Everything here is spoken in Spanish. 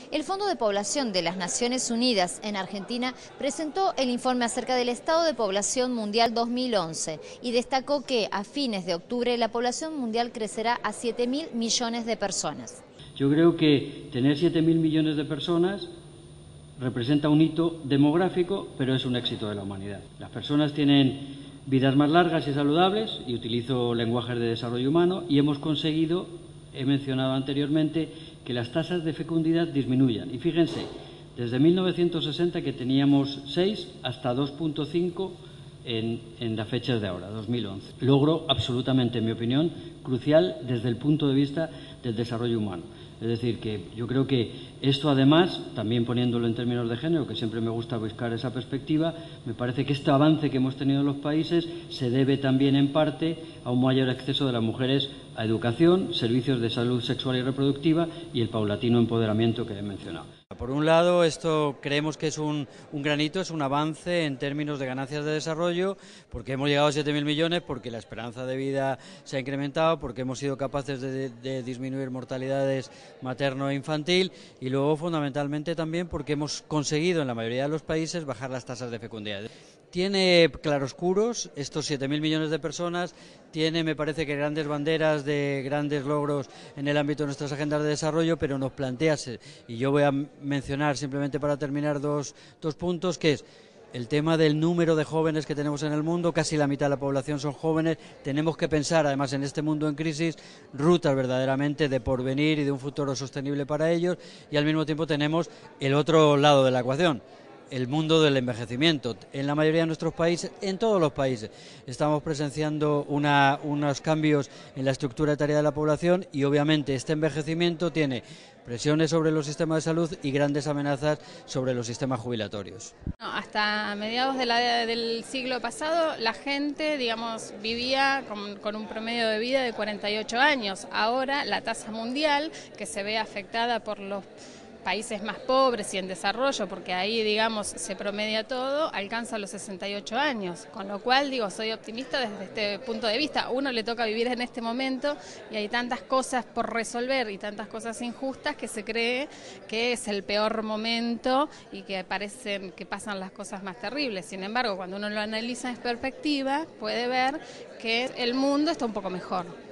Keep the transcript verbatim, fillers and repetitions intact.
El Fondo de Población de las Naciones Unidas en Argentina presentó el informe acerca del estado de población mundial dos mil once y destacó que a fines de octubre la población mundial crecerá a siete mil millones de personas. Yo creo que tener siete mil millones de personas representa un hito demográfico, pero es un éxito de la humanidad. Las personas tienen vidas más largas y saludables, y utilizo lenguajes de desarrollo humano, y hemos conseguido, he mencionado anteriormente, que las tasas de fecundidad disminuyan. Y fíjense, desde mil novecientos sesenta que teníamos seis hasta dos punto cinco en, en las fechas de ahora, dos mil once. Logro absolutamente, en mi opinión, crucial desde el punto de vista del desarrollo humano. Es decir, que yo creo que esto, además, también poniéndolo en términos de género, que siempre me gusta buscar esa perspectiva, me parece que este avance que hemos tenido en los países se debe también en parte a un mayor acceso de las mujeres a educación, servicios de salud sexual y reproductiva y el paulatino empoderamiento que he mencionado. Por un lado, esto creemos que es un, un gran hito, es un avance en términos de ganancias de desarrollo, porque hemos llegado a siete mil millones, porque la esperanza de vida se ha incrementado, porque hemos sido capaces de, de disminuir mortalidades materno e infantil, y luego fundamentalmente también porque hemos conseguido en la mayoría de los países bajar las tasas de fecundidad. Tiene claroscuros estos siete mil millones de personas, tiene, me parece, que grandes banderas de grandes logros en el ámbito de nuestras agendas de desarrollo, pero nos plantea, y yo voy a mencionar simplemente para terminar dos, dos puntos, que es el tema del número de jóvenes que tenemos en el mundo. Casi la mitad de la población son jóvenes. Tenemos que pensar, además, en este mundo en crisis, rutas verdaderamente de porvenir y de un futuro sostenible para ellos, y al mismo tiempo tenemos el otro lado de la ecuación, el mundo del envejecimiento. En la mayoría de nuestros países, en todos los países, estamos presenciando una, unos cambios en la estructura etaria de la población, y obviamente este envejecimiento tiene presiones sobre los sistemas de salud y grandes amenazas sobre los sistemas jubilatorios. No, hasta mediados de la, del siglo pasado la gente, digamos, vivía con, con un promedio de vida de cuarenta y ocho años. Ahora la tasa mundial, que se ve afectada por los países más pobres y en desarrollo, porque ahí, digamos, se promedia todo, alcanza los sesenta y ocho años, con lo cual, digo, soy optimista desde este punto de vista. A uno le toca vivir en este momento y hay tantas cosas por resolver y tantas cosas injustas que se cree que es el peor momento y que parecen que pasan las cosas más terribles. Sin embargo, cuando uno lo analiza en perspectiva, puede ver que el mundo está un poco mejor.